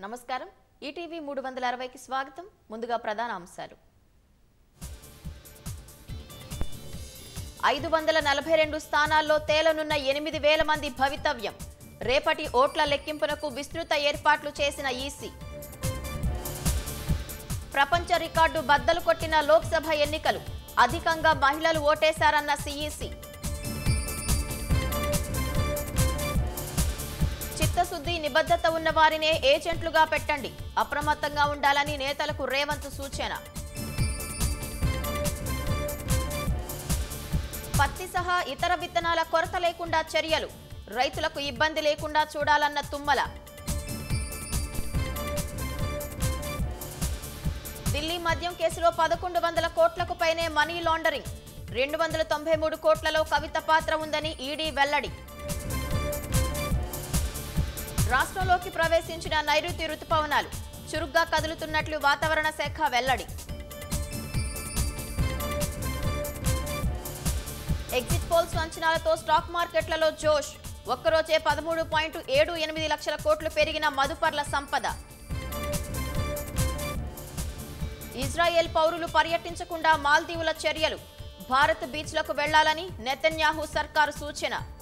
నమస్కారం ఈటీవీ 360కి స్వాగతం ముందుగా ప్రధాన అంశాలు 542 స్థానాల్లో తేలనున్న 8000 మంది భవితవ్యం రేపటి ఓట్ల లెక్కింపునకు విస్తృత ఏర్పాట్లు చేసిన ఈసీ ప్రపంచ రికార్డు బద్దలు కొట్టిన లోక్సభ ఎన్నికలు అధికంగా మహిళలు ఓటేశారన్న సీఈసీ చిత్తశుద్ధి నిబద్ధత ఉన్న వారినే ఏజెంట్లుగా పెట్టండి అప్రమత్తంగా ఉండాలని నేతలకు రేవంత్ సూచన పత్తి సహా ఇతర విత్తనాల కొరత లేకుండా చర్యలు రైతులకు ఇబ్బంది లేకుండా చూడాలన్న తుమ్మల ఢిల్లీ మద్యం కేసులో 1100 కోట్లకు పైనే మనీ లాండరింగ్ 293 కోట్లలో కవిత పాత్ర ఉందని ఈడీ వెల్లడి రాష్ట్రంలోకి ప్రవేశించిన నైరుతి రుతుపవనాలు చురుగ్గా కదులుతున్నట్లు వాతావరణ శాఖ వెల్లడి ఎగ్జిట్ పోల్స్ అంచనాలతో స్టాక్ మార్కెట్లలో జోష్ ఒక్కరోజే 13.78 లక్షల కోట్లు పెరిగిన మదుపర్ల సంపద ఇజ్రాయెల్ పౌరులు పర్యటించకుండా మాల్దీవుల చర్యలు భారత్ బీచ్లకు వెళ్లాలని నెతన్యాహు సర్కారు సూచన